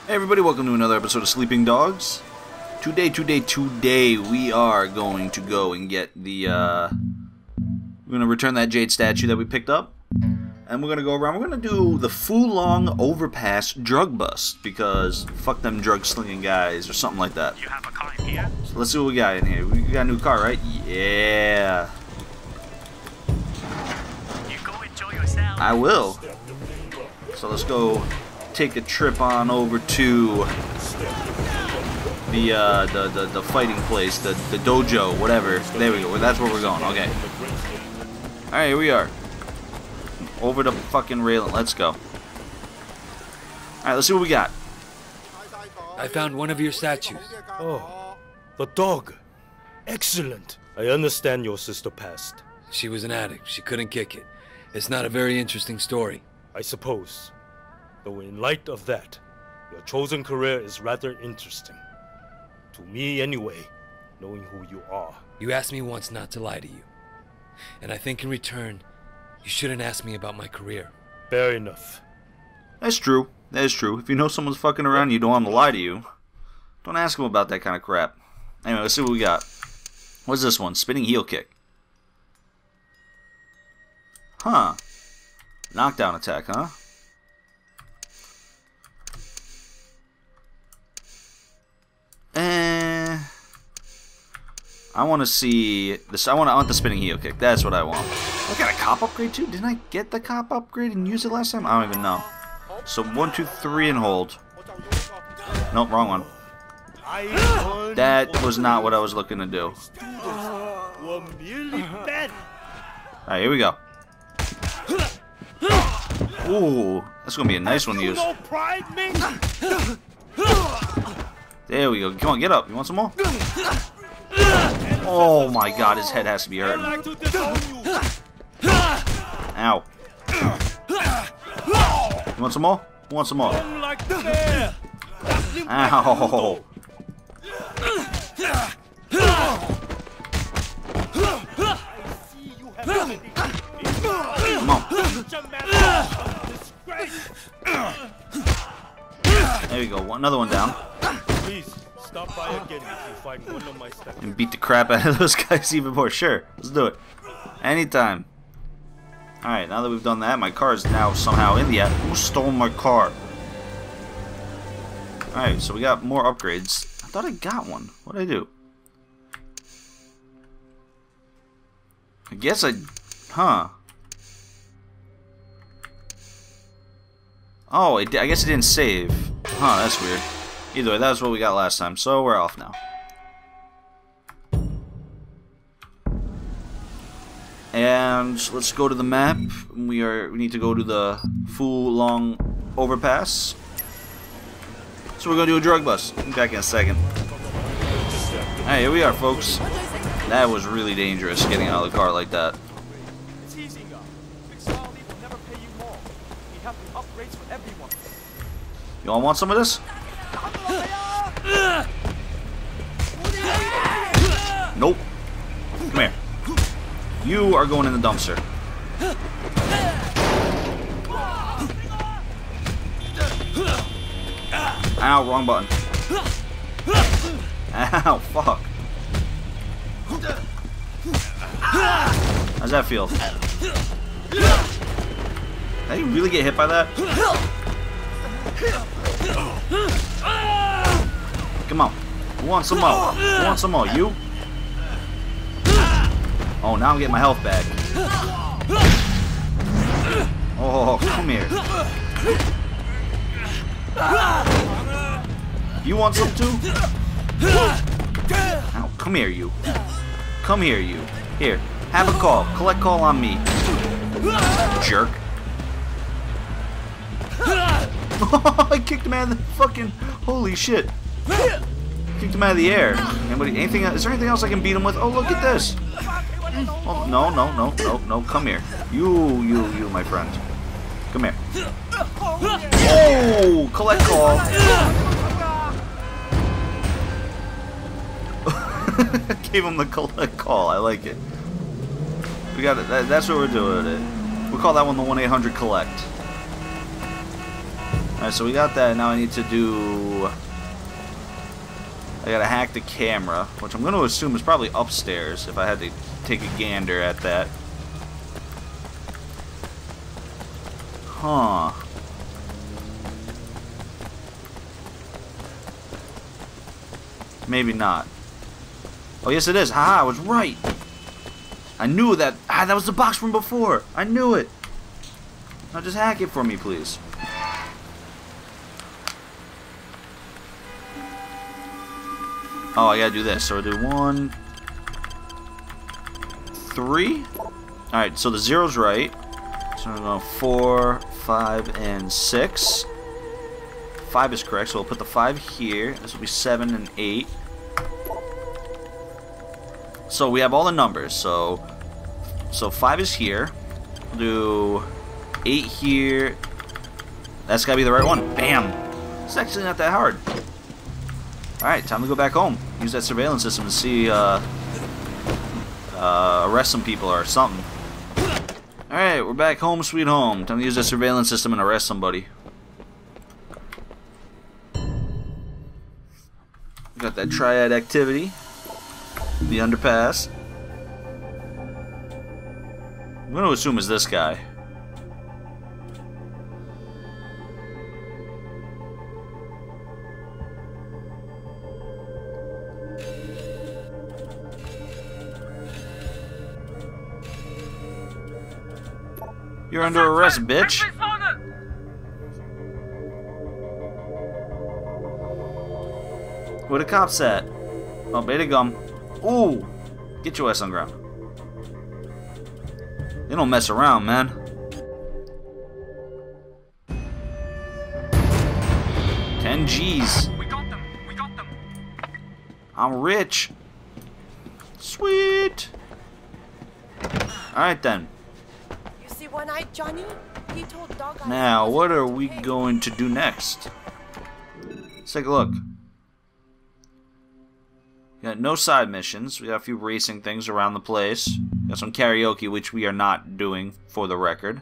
Hey everybody, welcome to another episode of Sleeping Dogs. Today, we are going to go and get the, we're going to return that jade statue that we picked up. And we're going to go around, we're going to do the Fulong Overpass drug bust, because fuck them drug slinging guys, or something like that. You have a car in here? So let's see what we got in here. We got a new car, right? Yeah. You go enjoy yourself. I will. So let's go take a trip on over to the fighting place, the dojo, whatever. There we go. That's where we're going. Okay. All right, here we are. Over the fucking railing. Let's go. All right, let's see what we got. I found one of your statues. Oh, the dog. Excellent. I understand your sister passed. She was an addict. She couldn't kick it. It's not a very interesting story. I suppose. Though in light of that, your chosen career is rather interesting. To me anyway, knowing who you are. You asked me once not to lie to you. And I think in return, you shouldn't ask me about my career. Fair enough. That's true. That is true. If you know someone's fucking around and you don't want them to lie to you, don't ask them about that kind of crap. Anyway, let's see what we got. What's this one? Spinning heel kick. Huh. Knockdown attack, huh? I want to see this. I want the spinning heel kick. That's what I want. I got a cop upgrade too. Didn't I get the cop upgrade and use it last time? I don't even know. So 1, 2, 3 and hold. Nope, wrong one. That was not what I was looking to do. Alright, here we go. Ooh, that's gonna be a nice one to use. There we go. Come on, get up. You want some more? Oh my god, his head has to be hurting. Ow. You want some more? You want some more? Ow. Come on. There we go. Another one down. Please, stop by again if you find one of my statues. And beat the crap out of those guys even more. Sure, let's do it. Anytime. Alright, now that we've done that, my car is now somehow in the app. Who stole my car? Alright, so we got more upgrades. I thought I got one. What did I do? I guess I... Huh. Oh, I guess it didn't save. Huh, that's weird. Either way, that's what we got last time, so we're off now. And let's go to the map. We need to go to the Fulong Overpass. So we're gonna do a drug bust. I'll be back in a second. Alright, here we are, folks. That was really dangerous getting out of the car like that. It's easy, Big Smiley will never pay you more. We have the upgrades for everyone. You all want some of this? Nope. Come here. You are going in the dumpster. Ow, wrong button. Ow, fuck. How's that feel? Did you really get hit by that? Come on. Who wants some more? Who wants some more? You? Oh, now I'm getting my health back. Oh, come here. You want some too? Ow, come here, you. Come here, you. Here, have a call. Collect call on me. Jerk. I kicked him out of the fucking... Holy shit. Kicked him out of the air. Anybody, anything? Is there anything else I can beat him with? Oh, look at this. Oh, no. Come here. You, my friend. Come here. Oh, collect call. Gave him the collect call. I like it. We got it. That's what we're doing with it. We call that one the 1-800 collect. Alright, so we got that. Now I need to do... I gotta hack the camera, which I'm going to assume is probably upstairs if I had to take a gander at that. Huh. Maybe not. Oh, yes it is. Haha, I was right. I knew that. Ah, that was the box from before. I knew it. Now just hack it for me, please. Oh, I gotta do this. So we'll do 1, 3. Alright, so the 0's right. So we're going 4, 5, and 6. 5 is correct, so we'll put the 5 here. This will be 7 and 8. So we have all the numbers. So 5 is here. We'll do 8 here. That's gotta be the right one. Bam! It's actually not that hard. Alright, time to go back home. Use that surveillance system to see, arrest some people or something. Alright, we're back home, sweet home. Time to use that surveillance system and arrest somebody. Got that triad activity. The underpass. I'm going to assume it's this guy. You're under arrest, bitch. Where the cops at? Oh, beta gum. Ooh! Get your ass on the ground. They don't mess around, man. $10 We got them. We got them. I'm rich. Sweet. Alright then. You see One-Eyed Johnny? He told Dog Eyes. Now, what are we going to do next? Let's take a look. Got no side missions. We got a few racing things around the place. Got some karaoke, which we are not doing, for the record.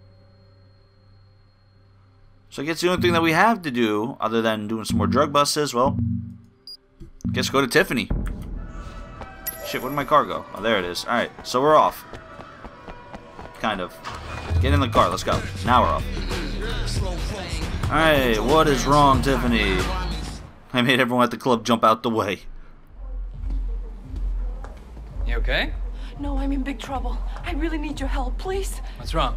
So I guess the only thing that we have to do, other than doing some more drug busts, is, well, I guess go to Tiffany. Shit, where did my car go? Oh, there it is. Alright, so we're off. Kind of. Get in the car, let's go. Now we're off. Alright, what is wrong, Tiffany? I made everyone at the club jump out the way. You okay? No, I'm in big trouble. I really need your help, please. What's wrong?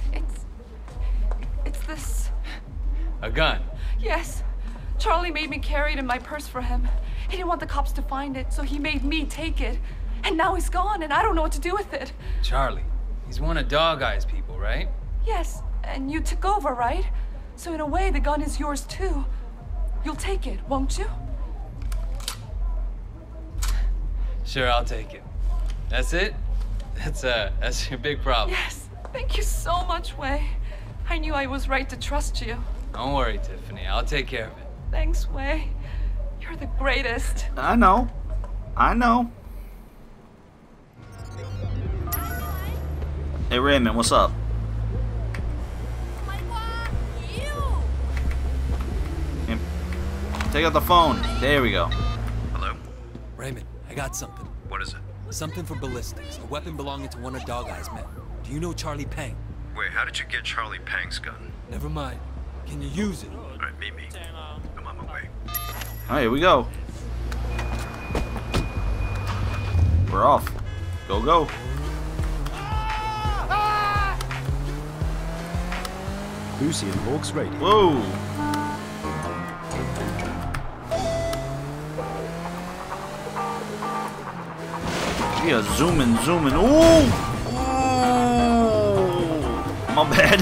It's this. A gun? Yes. Charlie made me carry it in my purse for him. He didn't want the cops to find it, so he made me take it. And now he's gone, and I don't know what to do with it. Charlie. He's one of Dog Eyes' people, right? Yes, and you took over, right? So in a way, the gun is yours too. You'll take it, won't you? Sure, I'll take it. That's it? That's your big problem. Yes. Thank you so much, Wei. I knew I was right to trust you. Don't worry, Tiffany. I'll take care of it. Thanks, Wei. You're the greatest. I know. I know. Hey, Raymond, what's up? Hey, take out the phone. There we go. Hello? Raymond, I got something. What is it? Something for ballistics. A weapon belonging to one of Dog Eye's men. Do you know Charlie Pang? Wait, how did you get Charlie Pang's gun? Never mind. Can you use it? Alright, meet me. I'm on my way. Alright, here we go. We're off. Go, go. Lucy and Hawks Radio. Whoa. Yeah, zooming. Ooh! Ooh! My bad.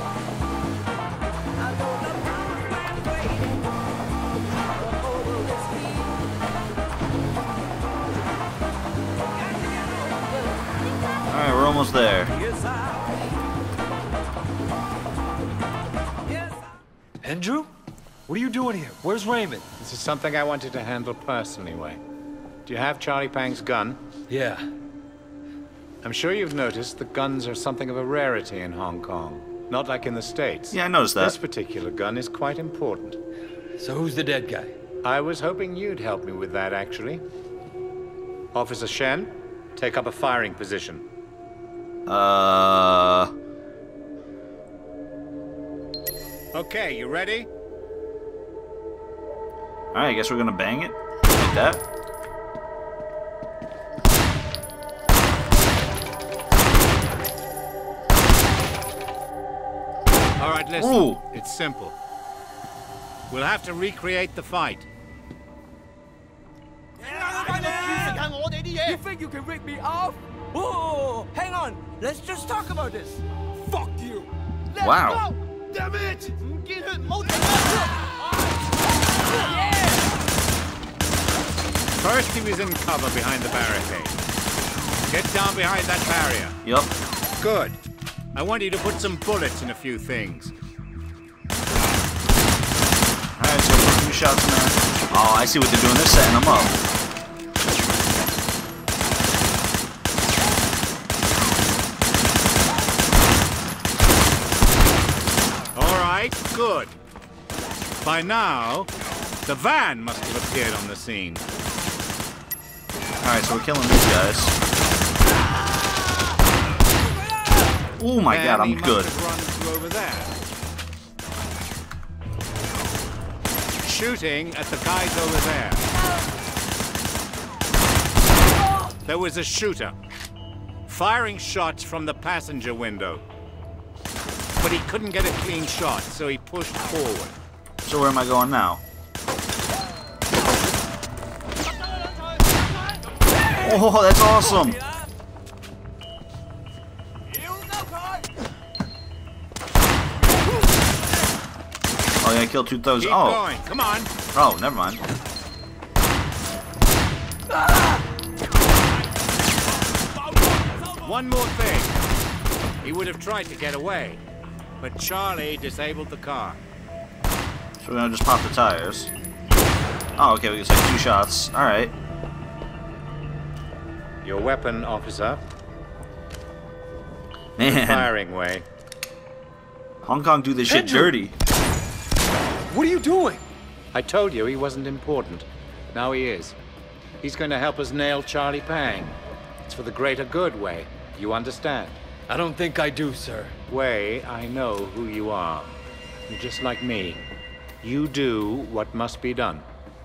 Alright, we're almost there. Andrew? What are you doing here? Where's Raymond? This is something I wanted to handle personally, Wei. Do you have Charlie Pang's gun? Yeah. I'm sure you've noticed that guns are something of a rarity in Hong Kong. Not like in the States. Yeah, I noticed that. This particular gun is quite important. So who's the dead guy? I was hoping you'd help me with that, actually. Officer Shen, take up a firing position. Okay, you ready? Alright, I guess we're gonna bang it. Like that. All right, listen. Ooh. It's simple. We'll have to recreate the fight. You think you can rip me off? Oh, hang on. Let's just talk about this. Fuck you. Let's Wow. go. Damn it. First, he was in cover behind the barricade. Get down behind that barrier. Yep. Good. I want you to put some bullets in a few things. Alright, so put a few shots in there. Oh, I see what they're doing. They're setting them up. All right, good. By now, the van must have appeared on the scene. Alright, so we're killing these guys. Oh my god, I'm He must good. have run to over there. Shooting at the guys over there. There was a shooter, firing shots from the passenger window. But he couldn't get a clean shot, so he pushed forward. So where am I going now? Oh, that's awesome! Oh yeah, I killed 2 thugs. Keep Oh. going, come on. Oh, never mind. One more thing. He would have tried to get away, but Charlie disabled the car. So we're gonna just pop the tires. Oh, okay, we can take 2 shots. Alright. Your weapon, officer. Man, Firing way. Hong Kong do this shit Andrew! dirty. What are you doing? I told you he wasn't important. Now he is. He's going to help us nail Charlie Pang. It's for the greater good, Wei. You understand? I don't think I do, sir. Wei, I know who you are. You're just like me. You do what must be done.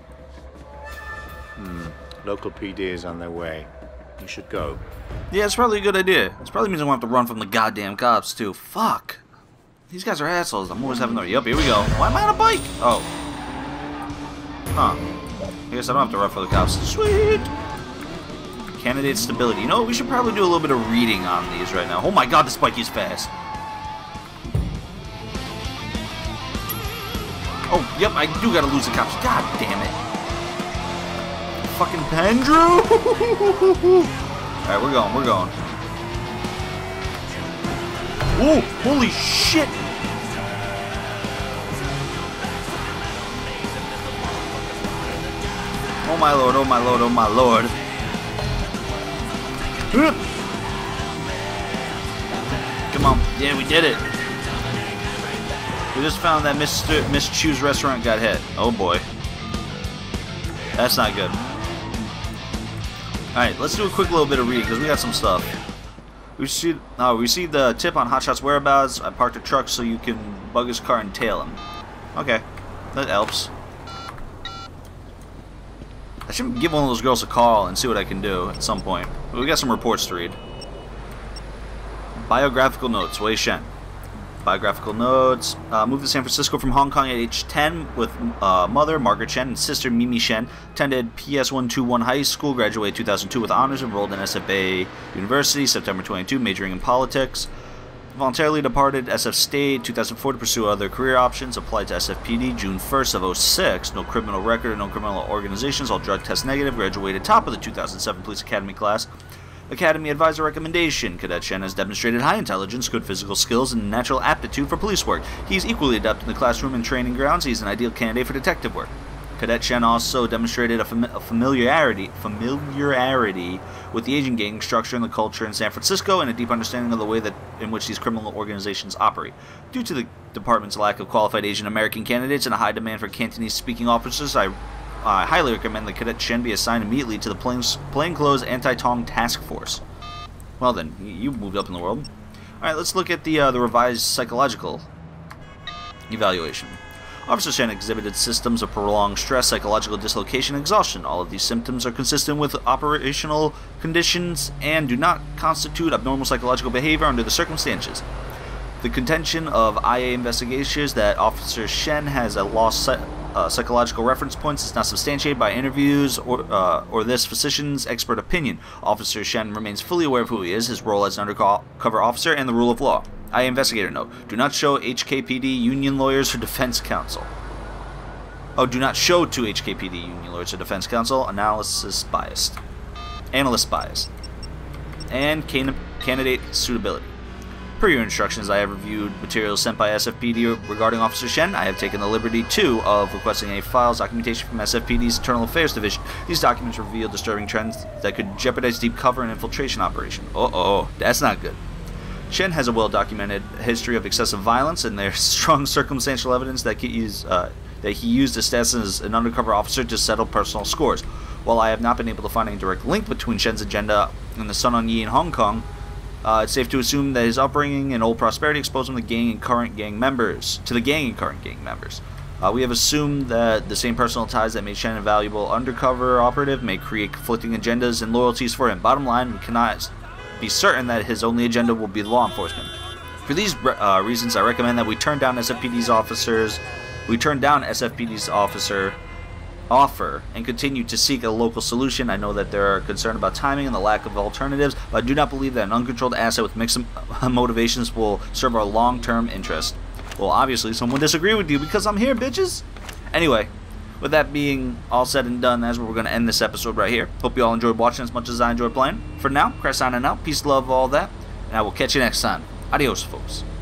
Local PD is on their way. You should go. Yeah, it's probably a good idea. This probably means I won't have to run from the goddamn cops, too. Fuck. These guys are assholes. I'm always having their... Yup, here we go. Why am I on a bike? Oh. Huh. I guess I don't have to run for the cops. Sweet. Candidate stability. You know what? We should probably do a little bit of reading on these right now. Oh my god, this bike is fast. Oh, yep, I do gotta lose the cops. God damn it. Fucking Pendrew! Alright, we're going, we're going. Whoa, holy shit! Oh my lord, oh my lord, oh my lord. Come on. Yeah, we did it. We just found that Miss Chu's restaurant got hit. Oh boy. That's not good. Alright, let's do a quick little bit of reading because we got some stuff. We received a tip on Hotshot's whereabouts. I parked a truck so you can bug his car and tail him. Okay, that helps. I should give one of those girls a call and see what I can do at some point. But we got some reports to read. Biographical notes, Wei Shen. Biographical notes. Moved to San Francisco from Hong Kong at age 10 with mother, Margaret Shen, and sister, Mimi Shen. Attended PS121 High School, graduated 2002 with honors, enrolled in SFA University, September 22, majoring in politics. Voluntarily departed SF State 2004 to pursue other career options. Applied to SFPD June 1st of 06. No criminal record and no criminal organizations. All drug test negative. Graduated top of the 2007 Police Academy class. Academy Advisor recommendation. Cadet Shen has demonstrated high intelligence, good physical skills, and natural aptitude for police work. He is equally adept in the classroom and training grounds. He is an ideal candidate for detective work. Cadet Shen also demonstrated a familiarity with the Asian gang structure and the culture in San Francisco, and a deep understanding of the way in which these criminal organizations operate. Due to the department's lack of qualified Asian American candidates and a high demand for Cantonese-speaking officers, I highly recommend that Cadet Shen be assigned immediately to the plainclothes anti-Tong task force. Well then, you moved up in the world. Alright, let's look at the revised psychological evaluation. Officer Shen exhibited symptoms of prolonged stress, psychological dislocation, and exhaustion. All of these symptoms are consistent with operational conditions and do not constitute abnormal psychological behavior under the circumstances. The contention of IA investigators that Officer Shen has a lost psychological reference points is not substantiated by interviews or this physician's expert opinion. Officer Shen remains fully aware of who he is, his role as an undercover officer, and the rule of law. IA investigator note: do not show HKPD union lawyers or defense counsel. Oh, do not show to HKPD union lawyers or defense counsel. Analyst biased. And candidate suitability. Per your instructions, I have reviewed materials sent by SFPD regarding Officer Shen. I have taken the liberty, too, of requesting a files documentation from SFPD's Internal Affairs Division. These documents reveal disturbing trends that could jeopardize deep cover and infiltration operation. Uh-oh, that's not good. Shen has a well-documented history of excessive violence, and there's strong circumstantial evidence that he used his status as an undercover officer to settle personal scores. While I have not been able to find any direct link between Shen's agenda and the Sun On Yee in Hong Kong, it's safe to assume that his upbringing and old prosperity exposed him to the gang and current gang members. We have assumed that the same personal ties that made Shen a valuable undercover operative may create conflicting agendas and loyalties for him. Bottom line, we cannot be certain that his only agenda will be law enforcement. For these reasons, I recommend that we turn down SFPD's officer offer and continue to seek a local solution. I know that there are concerns about timing and the lack of alternatives, but I do not believe that an uncontrolled asset with mixed motivations will serve our long-term interest. Well, obviously, someone disagree with you because I'm here, bitches. Anyway, with that being all said and done, that's where we're going to end this episode right here. Hope you all enjoyed watching as much as I enjoyed playing. For now, Chris signing out. Peace, love, all that, and I will catch you next time. Adios, folks.